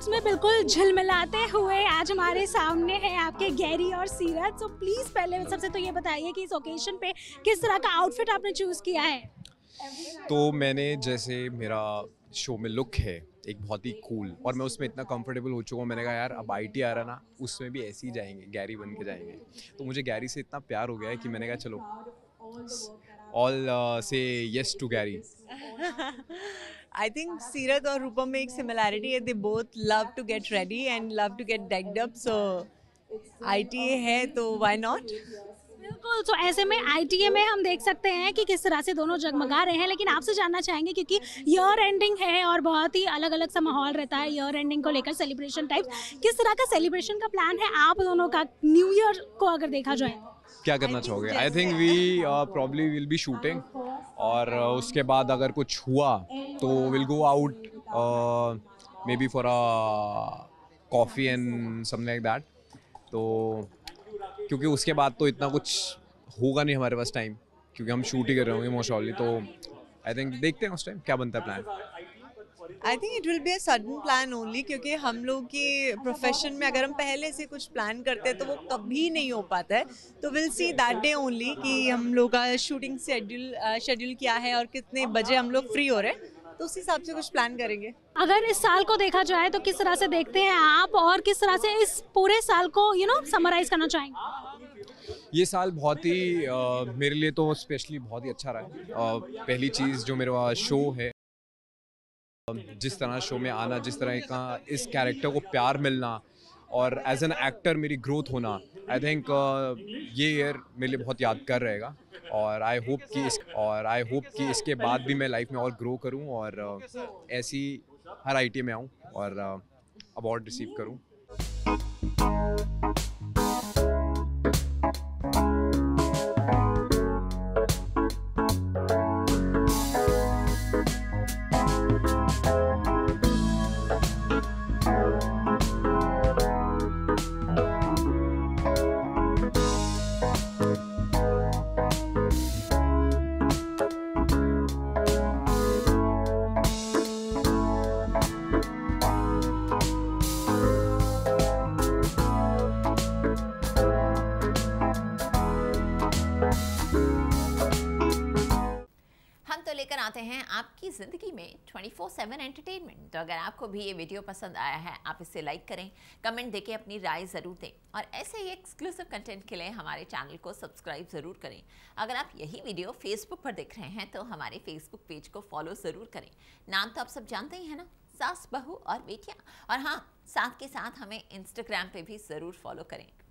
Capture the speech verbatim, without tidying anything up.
Episodes में बिल्कुल झिलमिलाते हुए आज हमारे सामने है आपके गैरी और सीरत। सो प्लीज़ पहले सबसे तो ये बताइए कि इस ओकेशन पे किस तरह का आउटफिट आपने चूज़ किया है? तो मैंने जैसे मेरा शो में लुक है एक बहुत ही कूल और मैं उसमें इतना कंफर्टेबल हो चुका हूँ। मैंने कहा यार अब आईटी आ रहा ना, उसमें भी ऐसे ही जाएंगे, गैरी बन के जाएंगे। तो मुझे गैरी से इतना प्यार हो गया है कि मैंने कहा चलो all say yes to Gary. I think Seerat और रूपम में एक सिमिलैरिटी है. They both love to get ready and love to get decked up. So I T A है तो why not? बिल्कुल। तो ऐसे में आईटीए में हम देख सकते हैं कि किस तरह से दोनों जगमगा रहे हैं, लेकिन आपसे जानना चाहेंगे क्योंकि ईयर एंडिंग है और बहुत ही अलग अलग सा माहौल रहता है ईयर एंडिंग को लेकर, सेलिब्रेशन टाइप। किस तरह का सेलिब्रेशन का प्लान है आप दोनों का न्यू ईयर को अगर देखा जाए? क्या करना चाहोगे? I think we probably will be shooting और uh, उसके बाद अगर कुछ हुआ तो will go out maybe for a coffee and something like that. तो क्योंकि उसके बाद तो इतना कुछ होगा नहीं हमारे पास टाइम, क्योंकि हम शूट ही कर रहे होंगे मोस्ट ऑफली। तो आई थिंक देखते हैं उस टाइम क्या बनता है plan. I think it will be a sudden plan only क्योंकि हम लोग के प्रोफेशन में अगर हम पहले से कुछ प्लान करते हैं तो वो कभी नहीं हो पाता है. तो will see that day only कि हम लोग का शूटिंग शेड्यूल शेड्यूल क्या है और कितने बजे हम लोग फ्री हो रहे हैं, तो उस हिसाब से कुछ प्लान करेंगे. अगर इस साल को देखा जाए तो किस तरह से देखते हैं आप और किस तरह से इस पूरे साल को यू नो समराइज करना चाहेंगे? ये साल बहुत ही uh, मेरे लिए तो स्पेशली बहुत ही अच्छा रहा है। uh, पहली चीज़ जो मेरा शो है, जिस तरह शो में आना, जिस तरह का इस कैरेक्टर को प्यार मिलना और एज एन एक्टर मेरी ग्रोथ होना, आई थिंक uh, ये ईयर मेरे लिए बहुत यादगार रहेगा। और आई होप कि इस और आई होप कि इसके बाद भी मैं लाइफ में और ग्रो करूं और uh, ऐसी हर आईटी में आऊं और अवार्ड uh, रिसीव करूं। लेकर आते हैं आपकी ज़िंदगी में ट्वेंटी फोर सेवन एंटरटेनमेंट। तो अगर आपको भी ये वीडियो पसंद आया है, आप इसे लाइक करें, कमेंट देके अपनी राय ज़रूर दें और ऐसे ही एक्सक्लूसिव कंटेंट के लिए हमारे चैनल को सब्सक्राइब ज़रूर करें। अगर आप यही वीडियो फेसबुक पर देख रहे हैं तो हमारे फेसबुक पेज को फॉलो ज़रूर करें। नाम तो आप सब जानते ही हैं ना, सास, बहू और बेटियाँ। और हाँ, साथ के साथ हमें इंस्टाग्राम पे भी ज़रूर फॉलो करें।